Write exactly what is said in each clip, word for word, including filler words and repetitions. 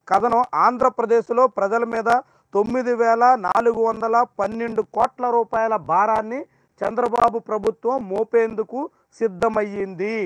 కథనం ఆంధ్రప్రదేశ్లో ప్రజల మీద తొమ్మిది వేల నాలుగు వందల పన్నెండు కోట్ల రూపాయల భారాన్ని చంద్రబాబు ప్రభుత్వం మోపేందుకు సిద్ధమయ్యింది.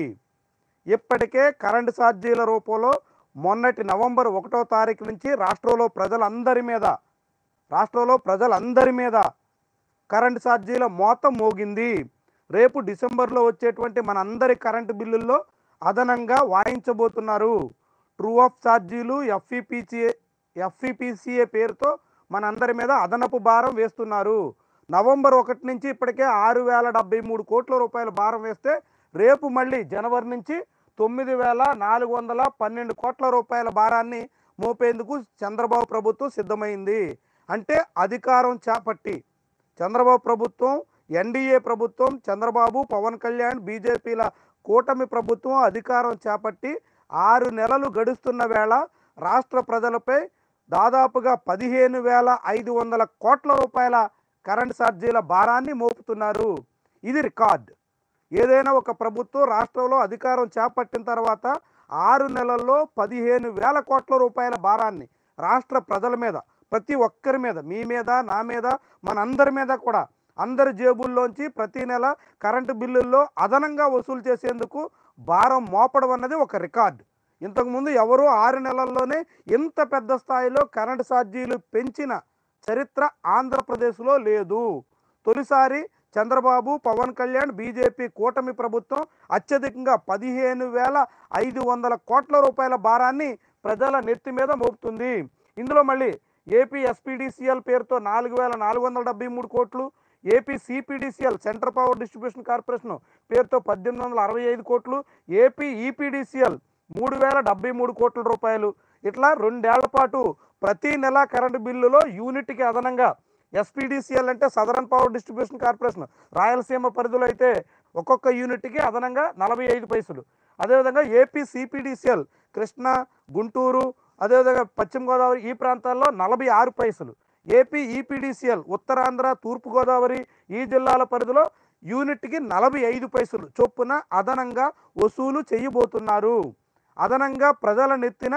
ఇప్పటికే కరెంటు ఛార్జీల రూపంలో మొన్నటి నవంబర్ ఒకటో తారీఖు నుంచి రాష్ట్రంలో ప్రజలందరి మీద రాష్ట్రంలో ప్రజలందరి మీద కరెంటు ఛార్జీల మోత మోగింది. రేపు డిసెంబర్లో వచ్చేటువంటి మనందరి కరెంటు బిల్లుల్లో అదనంగా వాయించబోతున్నారు. ట్రూ ఆఫ్ ఛార్జీలు ఎఫ్ఈపిసిఏ ఎఫ్ఈపిసిఏ పేరుతో మనందరి మీద అదనపు భారం వేస్తున్నారు. నవంబర్ ఒకటి నుంచి ఇప్పటికే ఆరు వేల డెబ్బై మూడు కోట్ల రూపాయల భారం వేస్తే రేపు మళ్ళీ జనవరి నుంచి తొమ్మిది వేల నాలుగు వందల పన్నెండు కోట్ల రూపాయల భారాన్ని మోపేందుకు చంద్రబాబు ప్రభుత్వం సిద్ధమైంది. అంటే అధికారం చేపట్టి చంద్రబాబు ప్రభుత్వం, ఎన్డీఏ ప్రభుత్వం, చంద్రబాబు, పవన్ కళ్యాణ్, బీజేపీల కూటమి ప్రభుత్వం అధికారం చేపట్టి ఆరు నెలలు గడుస్తున్న వేళ రాష్ట్ర ప్రజలపై దాదాపుగా పదిహేను వేల ఐదు వందల కోట్ల రూపాయల కరెంట్ ఛార్జీల భారాన్ని మోపుతున్నారు. ఇది రికార్డ్. ఏదైనా ఒక ప్రభుత్వం రాష్ట్రంలో అధికారం చేపట్టిన తర్వాత ఆరు నెలల్లో పదిహేను వేల కోట్ల రూపాయల భారాన్ని రాష్ట్ర ప్రజల మీద, ప్రతి ఒక్కరి మీద, మీ మీద, నా మీద, మనందరి మీద కూడా అందరి జేబుల్లోంచి ప్రతి నెల కరెంటు బిల్లుల్లో అదనంగా వసూలు చేసేందుకు భారం మోపడం అన్నది ఒక రికార్డు. ఇంతకుముందు ఎవరూ ఆరు నెలల్లోనే ఇంత పెద్ద స్థాయిలో కరెంటు ఛార్జీలు పెంచిన చరిత్ర ఆంధ్రప్రదేశ్లో లేదు. తొలిసారి చంద్రబాబు, పవన్ కళ్యాణ్, బీజేపీ కూటమి ప్రభుత్వం అత్యధికంగా పదిహేను వేల ఐదు వందల కోట్ల రూపాయల భారాన్ని ప్రజల నెత్తి మీద మోపుతుంది. ఇందులో మళ్ళీ ఏపీ ఎస్పీడీసీఎల్ పేరుతో నాలుగు వేల నాలుగు వందల డెబ్బై మూడు కోట్లు, AP CPDCL central power distribution corporation పేరుతో పద్దెనిమిది వందల అరవై ఐదు కోట్లు, ఏపీ ఈపీడీసీఎల్ మూడు వేల డెబ్బై మూడు కోట్ల రూపాయలు. ఇట్లా రెండేళ్ల పాటు ప్రతి నెల కరెంటు బిల్లులో యూనిట్కి అదనంగా ఎస్పీడీసీఎల్ అంటే southern power distribution corporation Rayalaseema పరిధిలో అయితే ఒక్కొక్క యూనిట్కి అదనంగా నలభై ఐదు పైసలు. అదేవిధంగా ఏపీ సిపిడిసిఎల్ కృష్ణా, గుంటూరు, అదేవిధంగా పశ్చిమ గోదావరి ఈ ప్రాంతాల్లో నలభై ఆరు పైసలు. ఏపీ ఈపీడీసీఎల్ ఉత్తరాంధ్ర, తూర్పుగోదావరి ఈ జిల్లాల పరిధిలో యూనిట్కి నలభై ఐదు పైసలు చొప్పున అదనంగా వసూలు చేయబోతున్నారు. అదనంగా ప్రజల నెత్తిన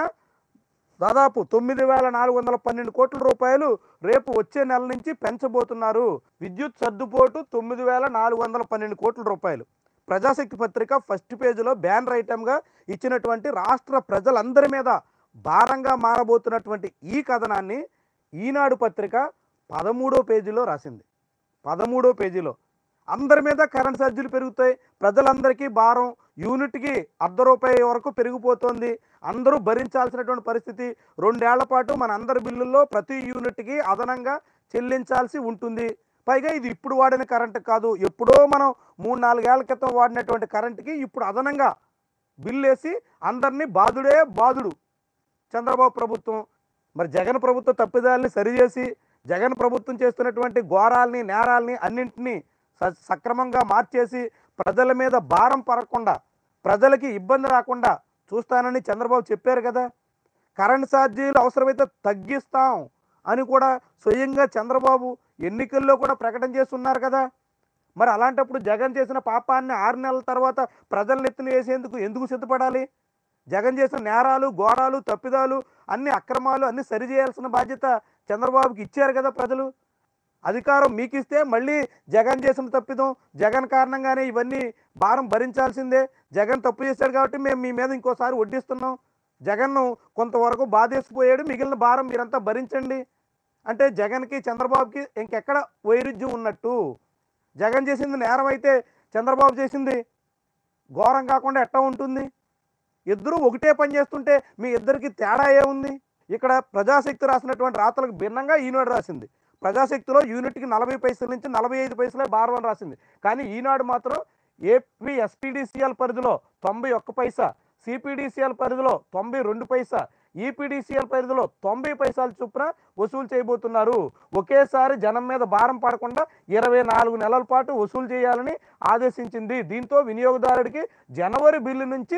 దాదాపు తొమ్మిది వేల నాలుగు వందల పన్నెండు కోట్ల రూపాయలు రేపు వచ్చే నెల నుంచి పెంచబోతున్నారు. విద్యుత్ సర్దుపోటు తొమ్మిది వేల నాలుగు వందల పన్నెండు కోట్ల రూపాయలు. ప్రజాశక్తి పత్రిక ఫస్ట్ పేజీలో బ్యానర్ ఐటమ్గా ఇచ్చినటువంటి రాష్ట్ర ప్రజలందరి మీద భారంగా మారబోతున్నటువంటి ఈ కథనాన్ని ఈనాడు పత్రిక పదమూడో పేజీలో రాసింది. పదమూడో పేజీలో అందరి మీద కరెంట్ ఛార్జీలు పెరుగుతాయి, ప్రజలందరికీ భారం యూనిట్కి అర్ధ రూపాయి వరకు పెరిగిపోతుంది, అందరూ భరించాల్సినటువంటి పరిస్థితి, రెండేళ్ల పాటు మన అందరి బిల్లుల్లో ప్రతి యూనిట్కి అదనంగా చెల్లించాల్సి ఉంటుంది. పైగా ఇది ఇప్పుడు వాడిన కరెంటు కాదు, ఎప్పుడో మనం మూడు నాలుగేళ్ల క్రితం వాడినటువంటి కరెంటుకి ఇప్పుడు అదనంగా బిల్లు వేసి అందరినీ బాధుడే బాధుడు చంద్రబాబు ప్రభుత్వం. మరి జగన్ ప్రభుత్వం తప్పిదాలని సరిచేసి జగన్ ప్రభుత్వం చేస్తున్నటువంటి ఘోరాల్ని, నేరాల్ని అన్నింటినీ సక్రమంగా మార్చేసి ప్రజల మీద భారం పడకుండా, ప్రజలకి ఇబ్బంది రాకుండా చూస్తానని చంద్రబాబు చెప్పారు కదా. కరెంట్ ఛార్జీలు అవసరమైతే తగ్గిస్తాం అని కూడా స్వయంగా చంద్రబాబు ఎన్నికల్లో కూడా ప్రకటన చేస్తున్నారు కదా. మరి అలాంటప్పుడు జగన్ చేసిన పాపాన్ని ఆరు నెలల తర్వాత ప్రజల ఎత్తున వేసేందుకు ఎందుకు సిద్ధపడాలి? జగన్ చేసిన నేరాలు, ఘోరాలు, తప్పిదాలు, అన్ని అక్రమాలు అన్ని సరిచేయాల్సిన బాధ్యత చంద్రబాబుకి ఇచ్చారు కదా ప్రజలు. అధికారం మీకు ఇస్తే మళ్ళీ జగన్ చేసిన తప్పిదం, జగన్ కారణంగానే ఇవన్నీ భారం భరించాల్సిందే, జగన్ తప్పు చేశాడు కాబట్టి మేము మీ మీద ఇంకోసారి వడ్డిస్తున్నాం, జగన్ను కొంతవరకు బాధేసిపోయాడు, మిగిలిన భారం మీరంతా భరించండి అంటే జగన్కి చంద్రబాబుకి ఇంకెక్కడ వైరుధ్యం ఉన్నట్టు? జగన్ చేసింది నేరం అయితే చంద్రబాబు చేసింది ఘోరం కాకుండా ఎట్టా ఉంటుంది? ఇద్దరూ ఒకటే పని చేస్తుంటే మీ ఇద్దరికి తేడా ఏముంది? ఇక్కడ ప్రజాశక్తి రాసినటువంటి రాతలకు భిన్నంగా ఈనాడు రాసింది. ప్రజాశక్తిలో యూనిట్కి నలభై పైసల నుంచి నలభై ఐదు పైసలే భారం అని రాసింది. కానీ ఈనాడు మాత్రం ఏపీ ఎస్పీడీసీఎల్ పరిధిలో తొంభై ఒక్క పైసా, సిపిడిసిఎల్ పరిధిలో తొంభై రెండు పైసా, ఈపీడీసీఎల్ పరిధిలో తొంభై పైసలు చొప్పున వసూలు చేయబోతున్నారు. ఒకేసారి జనం మీద భారం పడకుండా ఇరవై నాలుగు నెలల పాటు వసూలు చేయాలని ఆదేశించింది. దీంతో వినియోగదారుడికి జనవరి బిల్లు నుంచి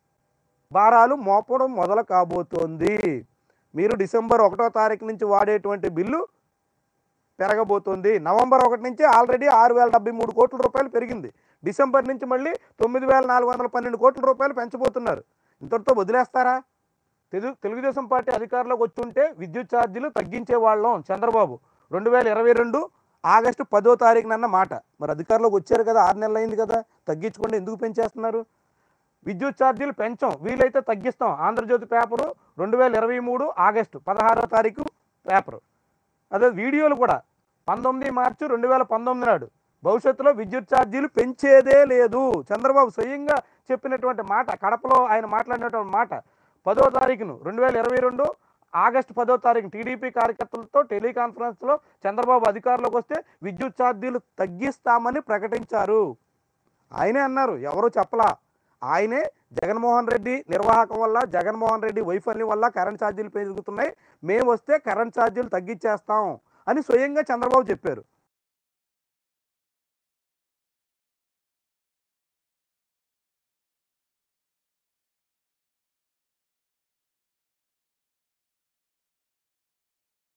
భారాలు మోపడం మొదలు కాబోతోంది. మీరు డిసెంబర్ ఒకటో తారీఖు నుంచి వాడేటువంటి బిల్లు పెరగబోతోంది. నవంబర్ ఒకటి నుంచి ఆల్రెడీ ఆరు వేల డెబ్బై మూడు కోట్ల రూపాయలు పెరిగింది. డిసెంబర్ నుంచి మళ్ళీ తొమ్మిది వేల నాలుగు వందల పన్నెండు కోట్ల రూపాయలు పెంచబోతున్నారు. ఇంతటితో వదిలేస్తారా? తెలు తెలుగుదేశం పార్టీ అధికారంలోకి వచ్చుంటే విద్యుత్ ఛార్జీలు తగ్గించే వాళ్ళం చంద్రబాబు రెండు వేల ఇరవై రెండు ఆగస్టు పదో తారీఖునన్న మాట. మరి అధికారంలోకి వచ్చారు కదా, ఆరు నెలలు అయింది కదా, తగ్గించకుండా ఎందుకు పెంచేస్తున్నారు? విద్యుత్ ఛార్జీలు పెంచాం, వీలైతే తగ్గిస్తాం. ఆంధ్రజ్యోతి పేపరు రెండు వేల ఇరవై మూడు ఆగస్టు పదహారో తారీఖు పేపరు. అదే వీడియోలు కూడా పంతొమ్మిది మార్చి రెండు వేల పంతొమ్మిది నాడు భవిష్యత్తులో విద్యుత్ ఛార్జీలు పెంచేదే లేదు. చంద్రబాబు స్వయంగా చెప్పినటువంటి మాట, కడపలో ఆయన మాట్లాడినటువంటి మాట. పదో తారీఖును రెండు వేల ఇరవై రెండు ఆగస్టు పదో తారీఖు టీడీపీ కార్యకర్తలతో టెలికాన్ఫరెన్స్లో చంద్రబాబు అధికారంలోకి వస్తే విద్యుత్ ఛార్జీలు తగ్గిస్తామని ప్రకటించారు. ఆయనే అన్నారు, ఎవరూ చెప్పలా. ఆయనే జగన్మోహన్ రెడ్డి నిర్వాహకం వల్ల, జగన్మోహన్ రెడ్డి వైఫల్యం వల్ల కరెంట్ ఛార్జీలు పెరుగుతున్నాయి, మేము వస్తే కరెంట్ ఛార్జీలు తగ్గించేస్తాం అని స్వయంగా చంద్రబాబు చెప్పారు.